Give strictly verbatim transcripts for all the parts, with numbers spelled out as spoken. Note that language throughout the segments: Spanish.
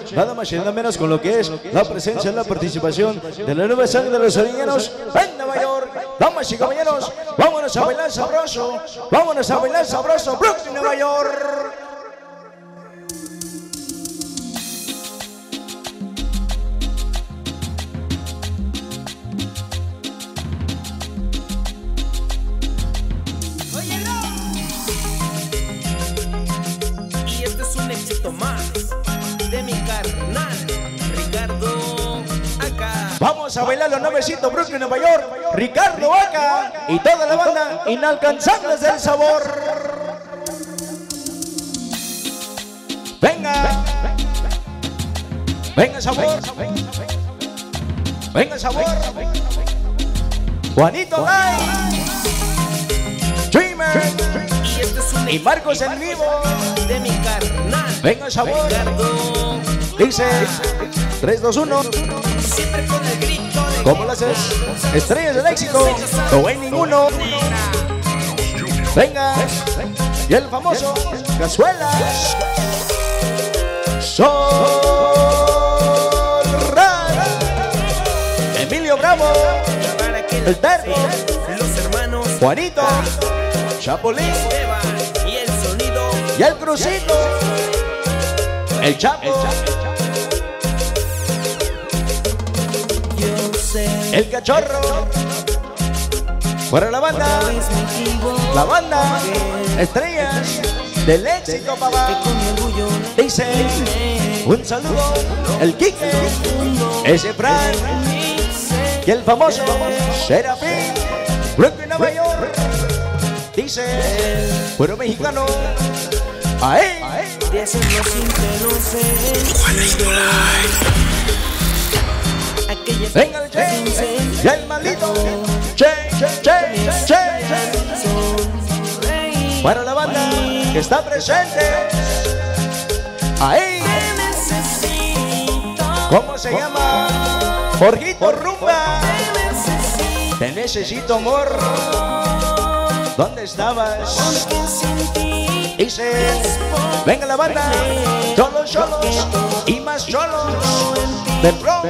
nada más y nada menos con lo que es la presencia, la participación de la nueva sangre de los oriñanos en Nueva York. Damas y caballeros, vámonos a bailar sabroso, vámonos a bailar sabroso, Brooklyn, Nueva York. Más de mi carnal Ricardo Acá. Vamos a bailar los nuevecitos Brooklyn, Nueva York, Ricardo Acá y toda la banda inalcanzables del sabor. Venga, venga sabor, venga sabor. Juanito Live, Dreamer y Marcos en vivo. De mi carnal venga sabor. Ricardo. Dice tres, dos, uno. Siempre con el grito de ¿Cómo lo haces? Estrellas del éxito, no hay ninguno. Venga, y el famoso Cazuelas Zorra, Emilio Bravo, el Terco, los hermanos Juanito, Chapulín y el sonido y el Crucito, el Chapo, el Cachorro. Para la banda, la banda Estrellas del éxito, papá. Dice un saludo, el Quique, ese Fran y el famoso Serafín, Brooklyn, Nueva York. Dice puro mexicano. Ahí, de hacerlo simple, no sé. Venga el Che y el maldito Che, Che, Che, Che. Para la banda que está presente. Ahí. ¿Cómo se llama? Jorgito Rumba. Te necesito, amor. ¿Dónde estabas? Dice, venga la banda, cholos, cholos y más cholos del Bronx,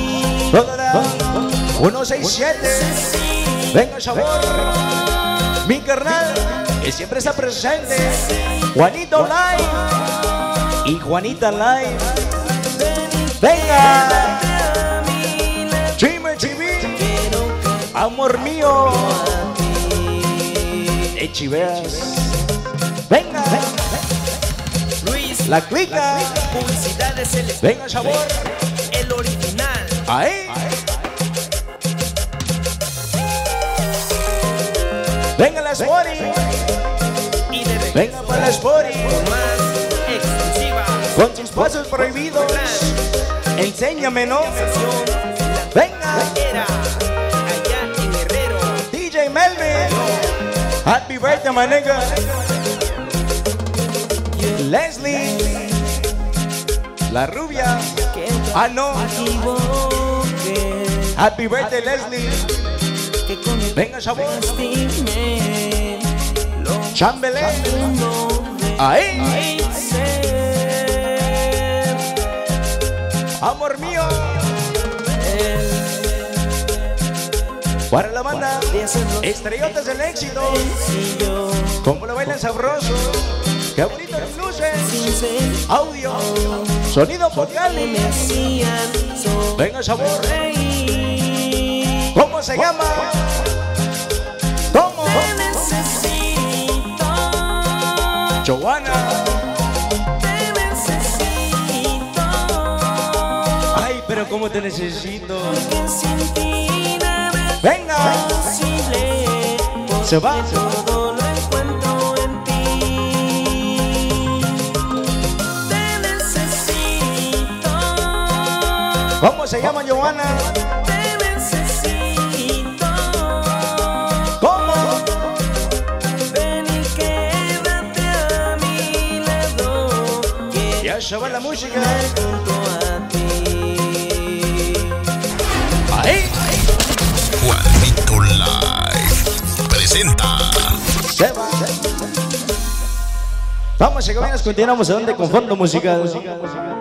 uno seis siete. Venga sabor, mi carnal que siempre está presente, Juanito Live y Juanita Live. Venga, Dreamer T V, amor mío, Echiveas. Venga, Luis, la clica. Publicidades el Venga sabor, el original. ahí. Venga la Sporty, Y de venga para la Sporty, más exclusiva. con sus pasos prohibidos. Enséñame, ¿no? Venga, Era allá en Guerrero. D J Melvin, happy birthday, my nigga. Leslie, la rubia. Ah, no. Happy birthday, Leslie. Venga, sabor. Chambelé. Ahí. Amor mío. Para la banda Estrellotas del éxito. Como lo bailan sabroso. Qué bonito las luces. Audio. Sonido focal. Venga sabor. ¿Cómo se llama? ¿Cómo? Joana. Ay, pero cómo te necesito. Venga. Se va. ¿Cómo se llama Joana? ¿Cómo? Ya se va la música. Ahí. Juanito Live presenta. Se va. Vamos, a continuamos a donde con fondo musical.